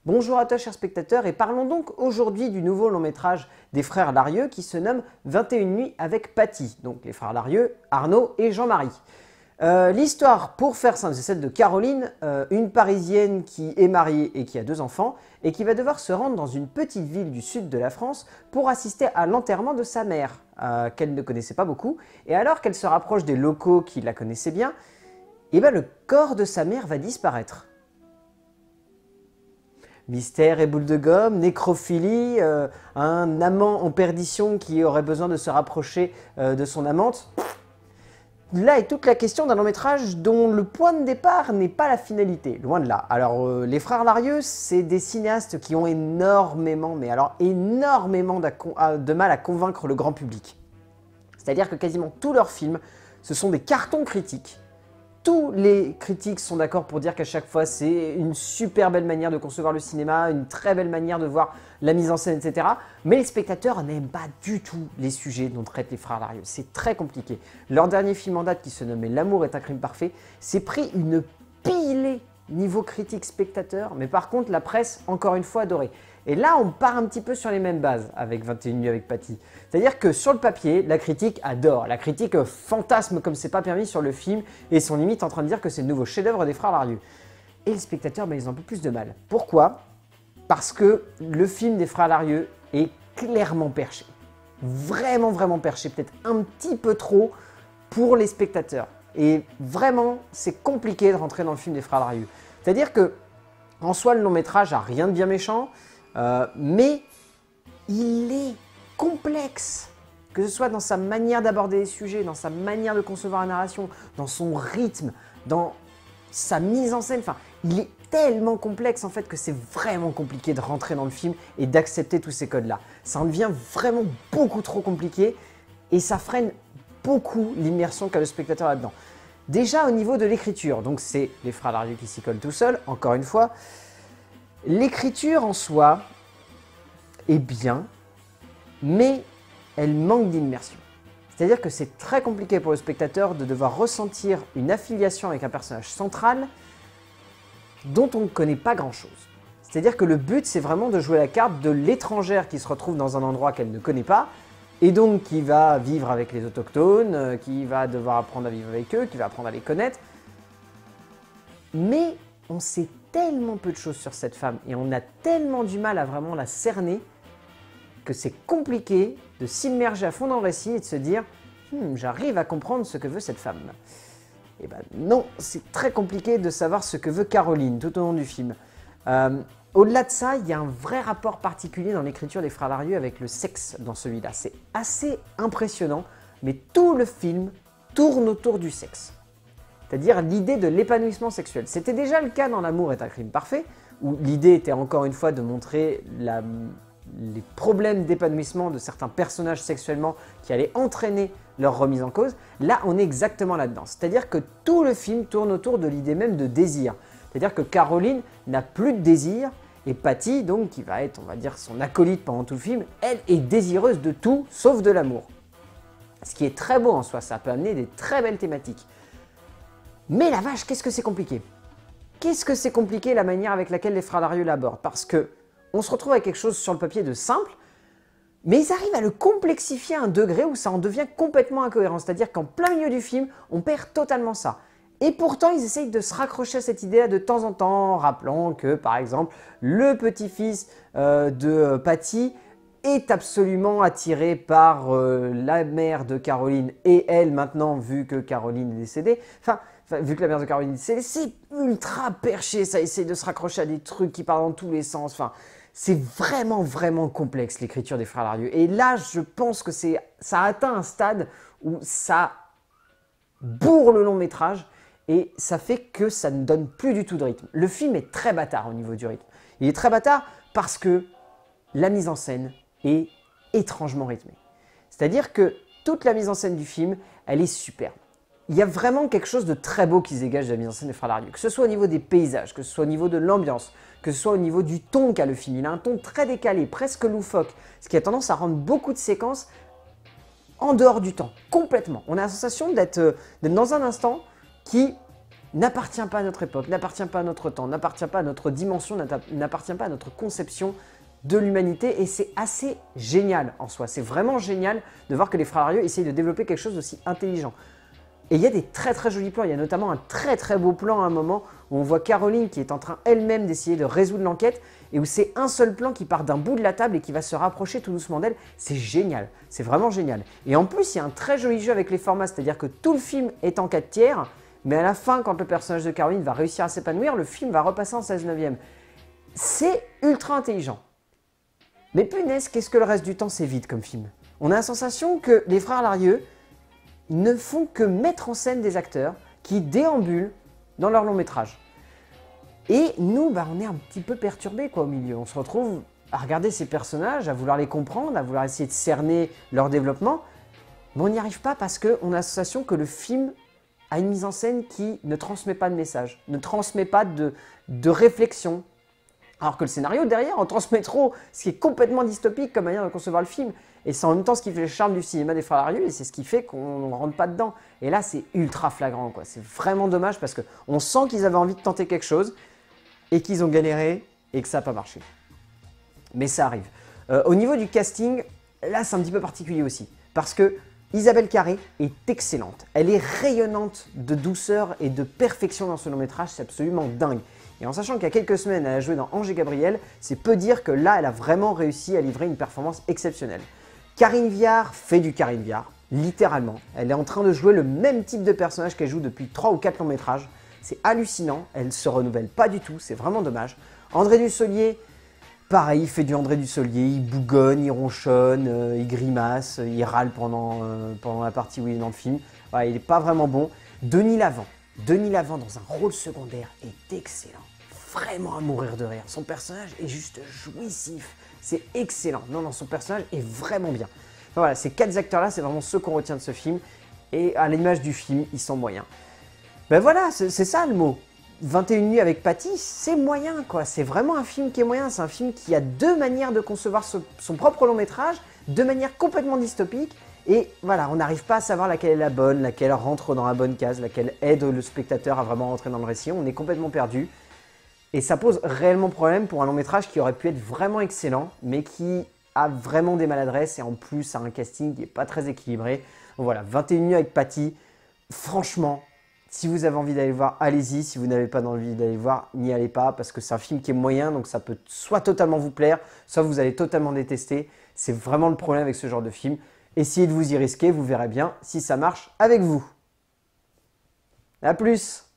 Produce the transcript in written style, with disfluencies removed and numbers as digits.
Bonjour à toi chers spectateurs et parlons donc aujourd'hui du nouveau long métrage des frères Larieux qui se nomme 21 nuits avec Paty, donc les frères Larieux, Arnaud et Jean-Marie. L'histoire, pour faire simple, c'est celle de Caroline, une Parisienne qui est mariée et qui a 2 enfants et qui va devoir se rendre dans une petite ville du sud de la France pour assister à l'enterrement de sa mère, qu'elle ne connaissait pas beaucoup. Et alors qu'elle se rapproche des locaux qui la connaissaient bien, et ben le corps de sa mère va disparaître. Mystère et boule de gomme, nécrophilie, un amant en perdition qui aurait besoin de se rapprocher de son amante. Là est toute la question d'un long métrage dont le point de départ n'est pas la finalité, loin de là. Alors les frères Larieux, c'est des cinéastes qui ont énormément, mais alors énormément de mal à convaincre le grand public. C'est-à-dire que quasiment tous leurs films, ce sont des cartons critiques. Tous les critiques sont d'accord pour dire qu'à chaque fois, c'est une super belle manière de concevoir le cinéma, une très belle manière de voir la mise en scène, etc. Mais les spectateurs n'aiment pas du tout les sujets dont traitent les frères Larieux. C'est très compliqué. Leur dernier film en date, qui se nommait L'amour est un crime parfait, s'est pris une pilée niveau critique spectateur, mais par contre, la presse, encore une fois, adorée. Et là, on part un petit peu sur les mêmes bases avec 21 nuits avec Paty. C'est-à-dire que sur le papier, la critique adore. La critique fantasme comme c'est pas permis sur le film et sont limite en train de dire que c'est le nouveau chef-d'œuvre des frères Larieux. Et les spectateurs, ils ont un peu plus de mal. Pourquoi? Parce que le film des frères Larieux est clairement perché. Vraiment, vraiment perché. Peut-être un petit peu trop pour les spectateurs. Et vraiment, c'est compliqué de rentrer dans le film des frères Larieux. C'est-à-dire que, en soi, le long métrage a rien de bien méchant. Mais il est complexe, que ce soit dans sa manière d'aborder les sujets, dans sa manière de concevoir la narration, dans son rythme, dans sa mise en scène. Enfin, il est tellement complexe en fait que c'est vraiment compliqué de rentrer dans le film et d'accepter tous ces codes-là. Ça en devient vraiment beaucoup trop compliqué et ça freine beaucoup l'immersion qu'a le spectateur là-dedans. Déjà au niveau de l'écriture, donc c'est les frères Larieux qui s'y collent tout seuls, encore une fois. L'écriture en soi est bien, mais elle manque d'immersion. C'est-à-dire que c'est très compliqué pour le spectateur de devoir ressentir une affiliation avec un personnage central dont on ne connaît pas grand-chose. C'est-à-dire que le but, c'est vraiment de jouer la carte de l'étrangère qui se retrouve dans un endroit qu'elle ne connaît pas, et donc qui va vivre avec les autochtones, qui va devoir apprendre à vivre avec eux, qui va apprendre à les connaître. Mais on sait tellement peu de choses sur cette femme et on a tellement du mal à vraiment la cerner que c'est compliqué de s'immerger à fond dans le récit et de se dire j'arrive à comprendre ce que veut cette femme. Et ben non, c'est très compliqué de savoir ce que veut Caroline tout au long du film. Au-delà de ça, il y a un vrai rapport particulier dans l'écriture des frères Larieux avec le sexe dans celui-là. C'est assez impressionnant, mais tout le film tourne autour du sexe. C'est-à-dire l'idée de l'épanouissement sexuel. C'était déjà le cas dans L'amour est un crime parfait, où l'idée était encore une fois de montrer les problèmes d'épanouissement de certains personnages sexuellement qui allaient entraîner leur remise en cause. Là, on est exactement là-dedans. C'est-à-dire que tout le film tourne autour de l'idée même de désir. C'est-à-dire que Caroline n'a plus de désir, et Paty, donc, qui va être, on va dire, son acolyte pendant tout le film, elle est désireuse de tout, sauf de l'amour. Ce qui est très beau en soi, ça peut amener des très belles thématiques. Mais la vache, qu'est-ce que c'est compliqué? Qu'est-ce que c'est compliqué la manière avec laquelle les frères Larieux l'abordent? Parce que on se retrouve avec quelque chose sur le papier de simple, mais ils arrivent à le complexifier à un degré où ça en devient complètement incohérent. C'est-à-dire qu'en plein milieu du film, on perd totalement ça. Et pourtant, ils essayent de se raccrocher à cette idée-là de temps en temps, en rappelant que, par exemple, le petit-fils de Paty est absolument attiré par la mère de Caroline et elle maintenant, vu que Caroline est décédée. Enfin, vu que la mère de Caroline est décédée, c'est ultra perché, ça essaie de se raccrocher à des trucs qui partent dans tous les sens. Enfin, c'est vraiment, vraiment complexe l'écriture des frères Larieux. Et là, je pense que ça a atteint un stade où ça bourre le long métrage et ça fait que ça ne donne plus du tout de rythme. Le film est très bâtard au niveau du rythme. Il est très bâtard parce que la mise en scène est étrangement rythmée. C'est-à-dire que toute la mise en scène du film, elle est superbe. Il y a vraiment quelque chose de très beau qui se dégage de la mise en scène des frères Larieux, que ce soit au niveau des paysages, que ce soit au niveau de l'ambiance, que ce soit au niveau du ton qu'a le film. Il a un ton très décalé, presque loufoque, ce qui a tendance à rendre beaucoup de séquences en dehors du temps, complètement. On a la sensation d'être dans un instant qui n'appartient pas à notre époque, n'appartient pas à notre temps, n'appartient pas à notre dimension, n'appartient pas à notre conception de l'humanité et c'est assez génial en soi. C'est vraiment génial de voir que les frères Larieux essayent de développer quelque chose d'aussi intelligent. Et il y a des très très jolis plans, il y a notamment un très très beau plan à un moment où on voit Caroline qui est en train elle-même d'essayer de résoudre l'enquête et où c'est un seul plan qui part d'un bout de la table et qui va se rapprocher tout doucement d'elle. C'est génial, c'est vraiment génial. Et en plus, il y a un très joli jeu avec les formats, c'est-à-dire que tout le film est en 4/3, mais à la fin, quand le personnage de Caroline va réussir à s'épanouir, le film va repasser en 16/9. C'est ultra intelligent. Mais punaise, qu'est-ce que le reste du temps c'est vide comme film. On a la sensation que les frères Larieux ne font que mettre en scène des acteurs qui déambulent dans leur long métrage. Et nous, on est un petit peu perturbés au milieu. On se retrouve à regarder ces personnages, à vouloir les comprendre, à vouloir essayer de cerner leur développement. Mais on n'y arrive pas parce qu'on a la sensation que le film a une mise en scène qui ne transmet pas de message, ne transmet pas de réflexion. Alors que le scénario derrière en transmet trop, ce qui est complètement dystopique comme manière de concevoir le film. Et c'est en même temps ce qui fait le charme du cinéma des frères Larieux et c'est ce qui fait qu'on ne rentre pas dedans. Et là, c'est ultra flagrant, quoi. C'est vraiment dommage parce qu'on sent qu'ils avaient envie de tenter quelque chose et qu'ils ont galéré et que ça n'a pas marché. Mais ça arrive. Au niveau du casting, là, c'est un petit peu particulier aussi. Parce que Isabelle Carré est excellente. Elle est rayonnante de douceur et de perfection dans ce long métrage. C'est absolument dingue. Et en sachant qu'il y a quelques semaines, elle a joué dans Ange et Gabriel, c'est peu dire que là, elle a vraiment réussi à livrer une performance exceptionnelle. Karine Viard fait du Karine Viard, littéralement. Elle est en train de jouer le même type de personnage qu'elle joue depuis 3 ou 4 longs métrages. C'est hallucinant, elle ne se renouvelle pas du tout, c'est vraiment dommage. André Dussolier, pareil, il fait du André Dussolier, il bougonne, il ronchonne, il grimace, il râle pendant la partie où il est dans le film. Voilà, il n'est pas vraiment bon. Denis Lavant dans un rôle secondaire est excellent. Vraiment à mourir de rire. Son personnage est juste jouissif. C'est excellent. Non, son personnage est vraiment bien. Enfin, voilà, ces 4 acteurs-là, c'est vraiment ceux qu'on retient de ce film. Et à l'image du film, ils sont moyens. Ben voilà, c'est ça le mot. 21 nuits avec Patty, c'est moyen, quoi. C'est vraiment un film qui est moyen. C'est un film qui a 2 manières de concevoir son propre long métrage, 2 manières complètement dystopiques. Et voilà, on n'arrive pas à savoir laquelle est la bonne, laquelle rentre dans la bonne case, laquelle aide le spectateur à vraiment rentrer dans le récit. On est complètement perdu. Et ça pose réellement problème pour un long métrage qui aurait pu être vraiment excellent, mais qui a vraiment des maladresses et en plus a un casting qui n'est pas très équilibré. Donc voilà, 21 nuits avec Patty, franchement, si vous avez envie d'aller le voir, allez-y. Si vous n'avez pas envie d'aller le voir, n'y allez pas parce que c'est un film qui est moyen, donc ça peut soit totalement vous plaire, soit vous allez totalement détester. C'est vraiment le problème avec ce genre de film. Essayez de vous y risquer, vous verrez bien si ça marche avec vous. A plus!